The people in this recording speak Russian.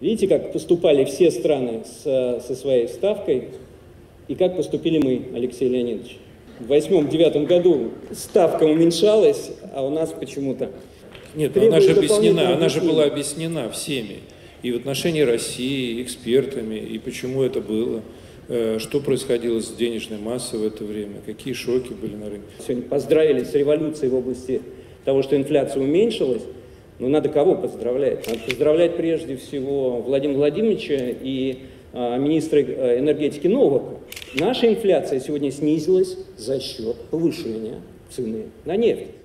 Видите, как поступали все страны со своей ставкой, и как поступили мы, Алексей Леонидович. В 2008-2009 году ставка уменьшалась, а у нас почему-то... Нет, она же объяснена, она же была объяснена всеми. И в отношении России, и экспертами, и почему это было, что происходило с денежной массой в это время, какие шоки были на рынке. Сегодня поздравили с революцией в области того, что инфляция уменьшилась. Но надо кого поздравлять? Надо поздравлять прежде всего Владимира Владимировича и министра энергетики Новака. Наша инфляция сегодня снизилась за счет повышения цены на нефть.